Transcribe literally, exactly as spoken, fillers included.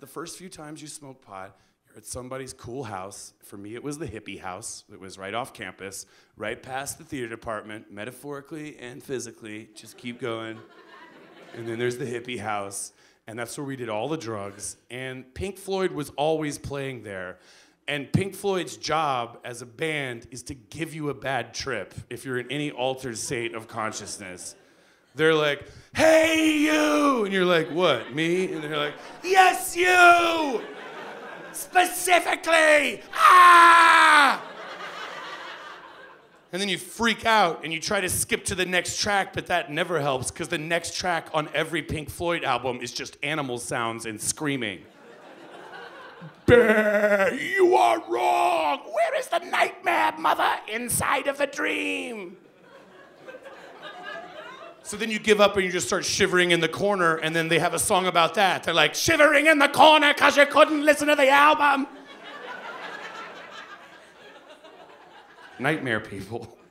first few times you smoke pot, you're at somebody's cool house. For me, it was the hippie house. It was right off campus, right past the theater department, metaphorically and physically. Just keep going. And then there's the hippie house. And that's where we did all the drugs. And Pink Floyd was always playing there. And Pink Floyd's job as a band is to give you a bad trip if you're in any altered state of consciousness. They're like, hey, you! And you're like, what, me? And they're like, yes, you! Specifically! Ah! And then you freak out and you try to skip to the next track, but that never helps because the next track on every Pink Floyd album is just animal sounds and screaming. Bear, you are wrong! Where is the nightmare, mother? Inside of the dream. So then you give up and you just start shivering in the corner, and then they have a song about that. They're like, shivering in the corner because you couldn't listen to the album. Nightmare people.